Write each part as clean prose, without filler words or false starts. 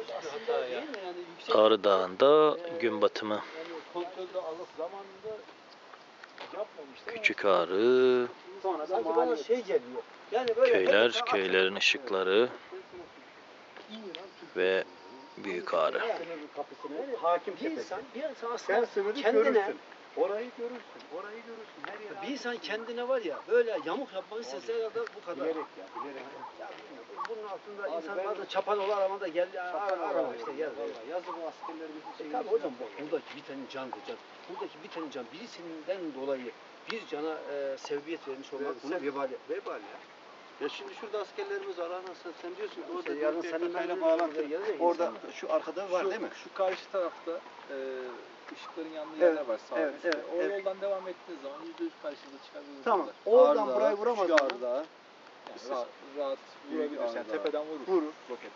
Aslında değil mi? Yani yüksek Ağrı Dağı'nda gün batımı. yani kontrolde alıp zamanında yapmamışlar. Küçük Ağrı, Sonra da bana şey geliyor. Yani böyle köyler, köylerin ışıkları ve Büyük Ağrı. Hakim bir insan Sen aslında sınırı kendine görürsün. Orayı görürsün. Orayı görürsün. Her yere bir insan kendine var ya böyle yamuk yapmak istese kadar bu kadar. bilerek ya. Bilerek. Ya, bunun altında insanlar da çapan olur ama da gel arama işte gel. Yazık o askerlerimizin şeyini. Tabii hocam bak buradaki bir tane can. Buradaki bir tane can birisinden dolayı bir cana sevbiyet vermiş olmak buna vebali. Vebal ya. Ya şimdi şurada askerlerimiz var anasını sen diyorsun ki orada yarın senin PKK'yla bağlantılı. Orada şu arkada var değil mi? Şu karşı tarafta ışıkların yandığı Evet, yerler var sağ evet, üstte. evet, O evet. yoldan devam ettiğiniz zaman %100 karşınıza çıkabilirsiniz. Tamam. Oradan Ağrı burayı Dağı, vuramaz şu mı? Ağrı Dağı. Yani rahat vurabilirsin. Yani tepeden vurur. Vurur. Roket.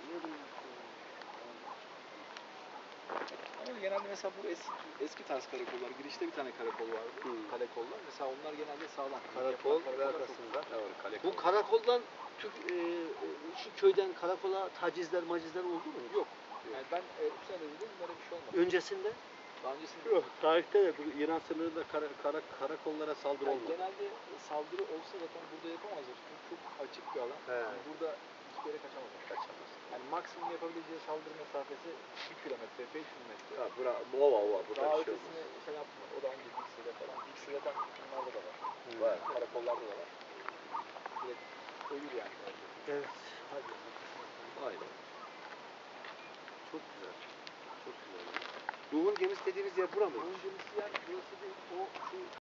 Ama genelde mesela bu eski tarz karakollar, girişte bir tane karakol vardı. Kale kollar. Mesela onlar genelde sağlam. Karakol Yapılan ve karakollar arkasında. çok- Evet, kale Bu kol. karakoldan şu köyden karakola macizler oldu mu? Yok. Yani ben 3 sene dedim böyle bir şey olmadı. Öncesinde? Daha öncesinde Yok. Tarihte de bu İran sınırında karakollara saldırı yani olmadı. genelde saldırı olsa zaten burada yapamazlar. Çünkü çok açık bir alan. He. Yani burada hiçbir yere kaçamazlar. Yani maksimum yapabileceği saldırı mesafesi 1 kilometre, 500 metre. Ha, ova. Burada Daha bir şey olmaz. ötesini şey yapmıyor. O da ancak Dikse'de falan. Dikse zaten bunlarda da var. Var. Karakollarda da var. Direkt ölür yani. Evet. Hadi. Aynen. Çok güzel. Çok güzel. Nuh'un gemisi dediğimiz yer bura mıymış? Onun gemisi yani burası değil. O şu